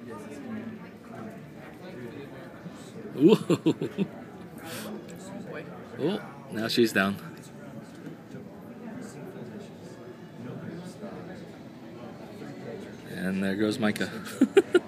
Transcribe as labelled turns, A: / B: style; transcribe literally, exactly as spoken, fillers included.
A: Ooh. Oh, now she's down. And there goes Micah.